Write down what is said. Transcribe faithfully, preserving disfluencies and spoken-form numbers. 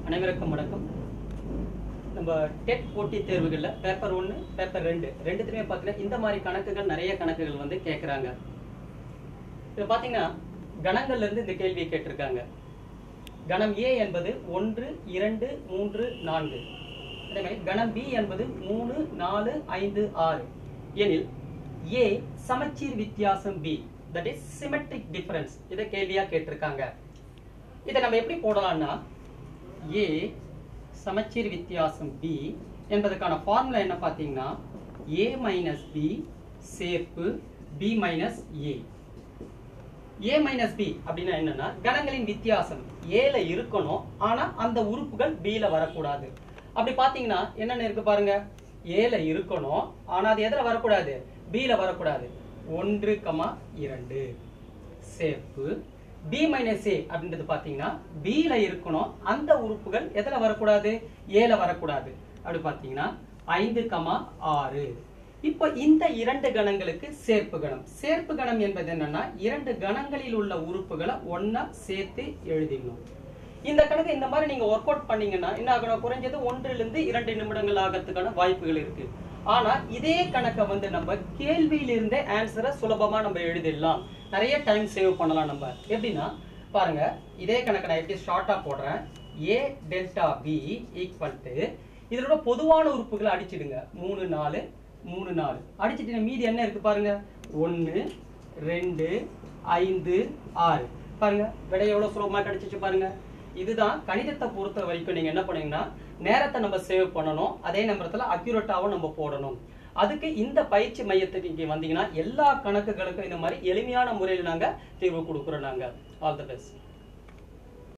அனைவருக்கும் வணக்கம். நம்ம டெட் போட்டி தேர்வுகளில் பேப்பர் ஒன்று பேப்பர் ரெண்டு ரெண்டுத்துலேயுமே பார்த்தீங்கன்னா இந்த மாதிரி கணக்குகள் நிறைய கணக்குகள் வந்து கேட்குறாங்க. இப்போ பார்த்தீங்கன்னா கணங்கள்லேருந்து இந்த கேள்வியை கேட்டிருக்காங்க. கணம் ஏ என்பது ஒன்று இரண்டு மூன்று நான்கு, அதே மாதிரி கணம் பி என்பது மூணு நாலு ஐந்து ஆறு எனில் ஏ சமச்சீர் வித்தியாசம் B, that is symmetric difference, இதை கேள்வியா கேட்டிருக்காங்க. இதை நம்ம எப்படி போடலாம்னா ஏ சமச்சீர் வித்தியாசம் பி என்பதற்கான ஃபார்முலா என்ன பார்த்தீங்கன்னா ஏ மைனஸ் பி சேர்ப்பு B minus A. A minus B அப்படின்னா என்னன்னா கணங்களின் வித்தியாசம் ஏல இருக்கணும், ஆனா அந்த உறுப்புகள் பில வரக்கூடாது. அப்படி பாத்தீங்கன்னா என்னென்ன இருக்கு பாருங்க, ஏல இருக்கணும் ஆனா அது எதுல வரக்கூடாது, பில வரக்கூடாது. ஒன்று கமா இரண்டு சேர்ப்பு பி மைனஸ் ஏ அப்படின்றது பாத்தீங்கன்னா பில இருக்கணும், அந்த உறுப்புகள் எதுல வரக்கூடாது, ஏல வரக்கூடாது. அப்படி பாத்தீங்கன்னா ஐந்து கமா ஆறு. இப்போ இந்த இரண்டு கணங்களுக்கு சேர்ப்பு கணம். சேர்ப்பு கணம் என்பது என்னன்னா இரண்டு கணங்களில் உள்ள உறுப்புகளை ஒன்னா சேர்த்து எழுதிடணும். இந்த கணக்கு இந்த மாதிரி நீங்க ஒர்க் அவுட் பண்ணீங்கன்னா என்ன ஆகணும், குறைஞ்சது ஒன்றிலிருந்து இரண்டு நிமிடங்கள் ஆகிறதுக்கான வாய்ப்புகள் இருக்கு. ஆனா இதே கணக்கை வந்து நம்ம கேள்வியிலிருந்தே ஆன்சரை சுலபமா நம்ம எழுதிடலாம், நிறைய டைம் சேவ் பண்ணலாம். நம்ம எப்படின்னா பாருங்க, இதே கணக்கை நான் எப்படி ஷார்ட்டா போடுறேன். A delta B equal to இதோட பொதுவான உறுப்புகளை அடிச்சிடுங்க. மூணு நாலு மூணு நாலு அடிச்சிட்டு மீதி என்ன இருக்கு பாருங்க, ஒன்னு ரெண்டு ஐந்து ஆறு. பாருங்க விடை எவ்வளவு சுலபமா கிடைச்சிச்சு பாருங்க. இதுதான் கணிதத்தை பொறுத்த வரைக்கும் நீங்க என்ன பண்ணீங்கன்னா நேரத்தை நம்ம சேவ் பண்ணணும், அதே நேரத்துல அக்யூரேட்டாவும் நம்ம போடணும். அதுக்கு இந்த பயிற்சி மையத்துக்கு இங்க வந்தீங்கன்னா எல்லா கணக்குகளுக்கும் இந்த மாதிரி எளிமையான முறையில் நாங்க தீர்வு கொடுக்குறோம். நாங்க ஆல் தி பெஸ்ட்.